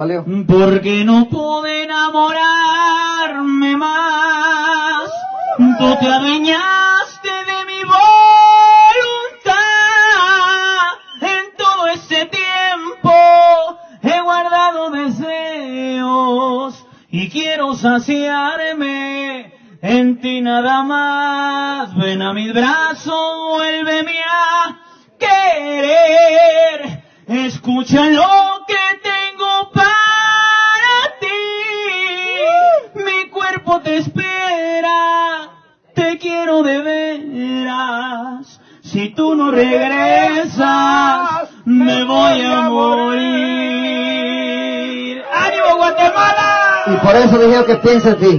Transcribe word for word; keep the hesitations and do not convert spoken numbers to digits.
Valeu. Porque no pude enamorarme más. Tú te adueñaste de mi voluntad. En todo ese tiempo he guardado deseos y quiero saciarme en ti nada más. Ven a mis brazos, vuélveme a querer. Escucha lo que tengo para ti. Mi cuerpo te espera, te quiero de veras. Si tú no regresas, me voy a morir. ¡Ánimo, Guatemala! Y por eso dijeron que piensa en ti.